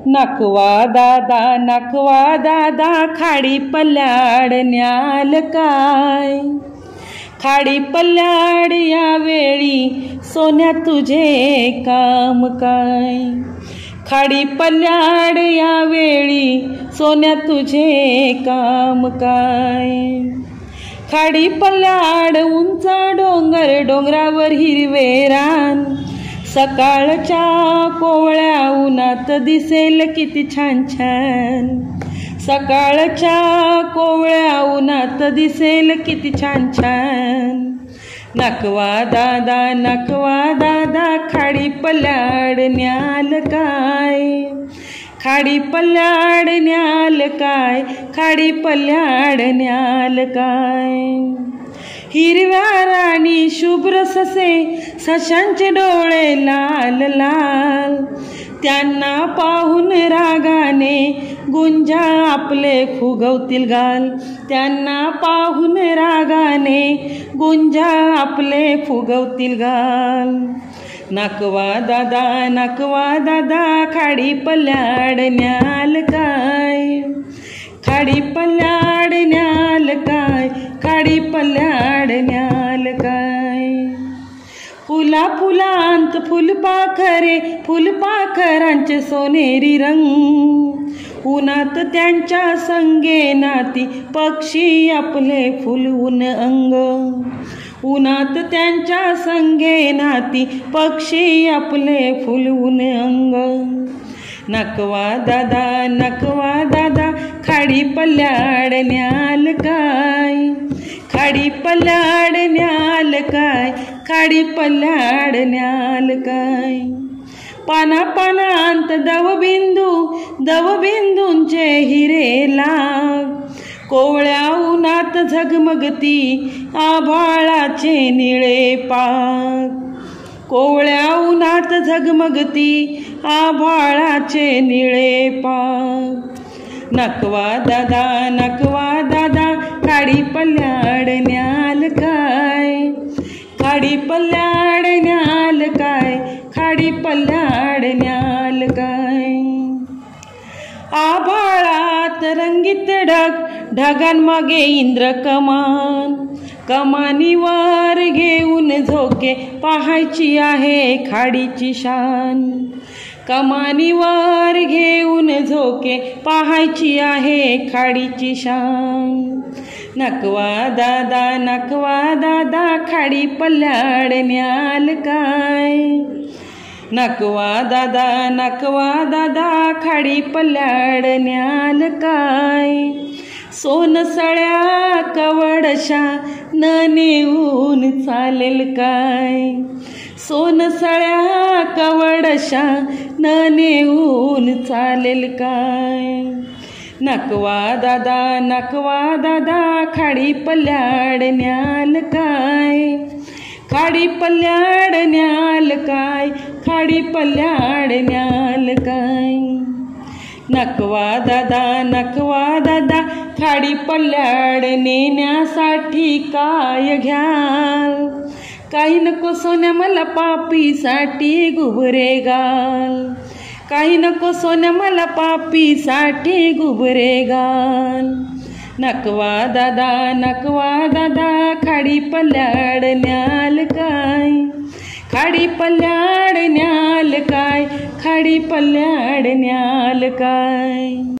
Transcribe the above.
नकवा दादा खाडी पल्ल्याड न्याल काय। खाडी पल्ल्याड या वेळी सोन्या तुझे काम काय। खाडी पल्ल्याड या वेळी सोन्या तुझे काम काय। खाडी पल्ल्याड उंच डोंगर डोंगरावर हिरवे रान। सकाळच्या कोवळ्या उन्हात दिसेल किती छान छान। सकाळच्या कोवळ्या उन्हात दिसेल किती छान छान। नकवा दादा खाडी पल्ल्याड न्याल काय। खाडी पल्ल्याड न्याल काय। खाडी पल्ल्याड न्याल काय। हिरव्या राणी शुभ्र ससे सशांचे डोळे लाल लाल। त्यांना पाहून रागाने गुंजा आपले फुगवतील गाल। त्यांना पाहून रागाने गुंजा आपले फुगवतील गाल। नकवा दादा खाडी पल्ल्याड न्याल काय। खाडी पल्ल्याड न्याल काय। खाडी पल्ल्याड न्याल काय। फुला फुलांत फुलपाखरे फुलपाखरांचे सोनेरी रंग। उन्हात त्यांच्या संगे नाती पक्षी आपले फुलवून अंग। उन्हात त्यांच्या संगे नाती पक्षी आपले फुलवून अंग। नकवा दादा खाडी पल्ल्याड न्याल काय। खाडी पल्ल्याड न्याल काय। खाडी पल्ल्याड न्याल काय। पाना पानांत दवबिंदूंचे हिरे लाग। कोवळ्या उन्हात झगमगती आभाळाचे निळे पाग। कोवळ्या उन्हात झगमगती आभाळाचे निळे पाग। नकवा दादा खाडी पल्ल्याड न्याल काय। खाडी पल्ल्याड न्याल काय। खाडी पल्ल्याड न्याल काय। आभाळात रंगीत ढग ढगांमागे इंद्र कमान। कमानीवर घेऊन झोके पाहायची आहे खाडीची शान। कमानीवर घेऊन झोके पाहायची आहे खाडीची शान। नकवा दादा खाडी पल्ल्याड न्याल काय। नकवा दादा खाडी पल्ल्याड न्याल काय। सोनसळ्या कवडशा न नेऊन चालेल काय। सोनसळ्या कवडशा न नेऊन चालेल काय। नकवा दादा खाडी पल्ल्याड न्याल काय। खाडी पल्ल्याड न्याल काय। खाडी पल्ल्याड न्याल काय। नकवा दादा खाडी पल्ल्याड नेण्यासाठी काय घ्याल। काही नको सोन्या मला पापीसाठी गुबरे गाल। काही नको सोन्या मला पापीसाठी गुबरे गाल। नकवा दादा खाडी पल्ल्याड न्याल काय। खाडी पल्ल्याड न्याल काय। खाडी पल्ल्याड न्याल काय।